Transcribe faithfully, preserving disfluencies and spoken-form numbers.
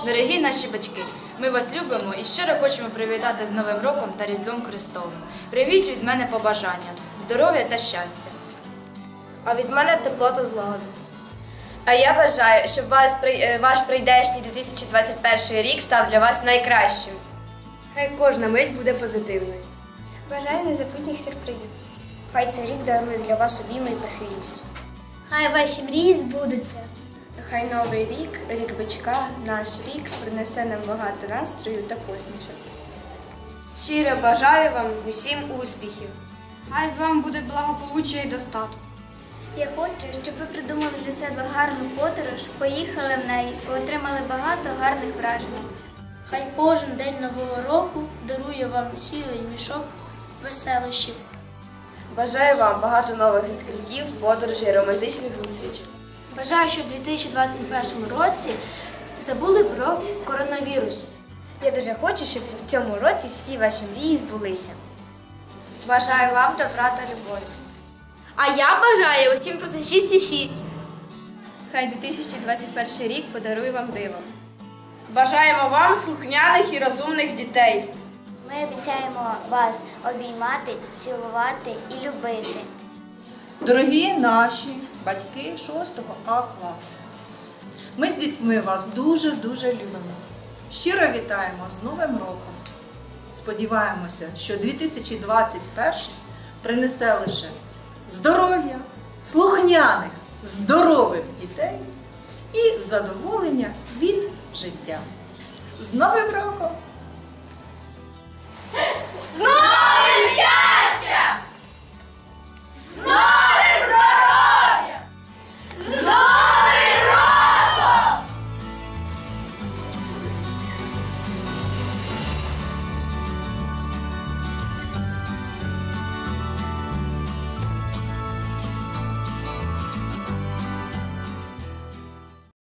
Дорогі наші батьки, ми вас любимо і щиро хочемо привітати з Новим роком та Різдвом Христовим. Привіт від мене побажання, здоров'я та щастя. А від мене тепло та злагоди. А я бажаю, щоб вас, ваш прийдешній дві тисячі двадцять перший рік став для вас найкращим. Хай кожна мить буде позитивною. Бажаю незабутніх сюрпризів. Хай цей рік дарує для вас обійми і прихильність. Хай ваші мрії збудуться. Хай новий рік, рік бичка, наш рік принесе нам багато настрою та посмішок. Щиро бажаю вам усім успіхів. Хай з вами буде благополуччя і достаток. Я хочу, щоб ви придумали для себе гарну подорож, поїхали в неї і отримали багато гарних вражень. Хай кожен день Нового року дарує вам цілий мішок веселощів. Бажаю вам багато нових відкриттів, подорожей, романтичних зустрічей. Бажаю, щоб у дві тисячі двадцять першому році забули про коронавірус. Я дуже хочу, щоб в цьому році всі ваші мрії збулися. Бажаю вам добра та любові. А я бажаю усім про це шість і шість. Хай дві тисячі двадцять перший рік подарує вам диво. Бажаємо вам слухняних і розумних дітей. Ми обіцяємо вас обіймати, цілувати і любити. Дорогі наші батьки шостого А класу, ми з дітьми вас дуже-дуже любимо. Щиро вітаємо з Новим роком. Сподіваємося, що дві тисячі двадцять перший принесе лише здоров'я, слухняних, здорових дітей і задоволення від життя. З Новим роком!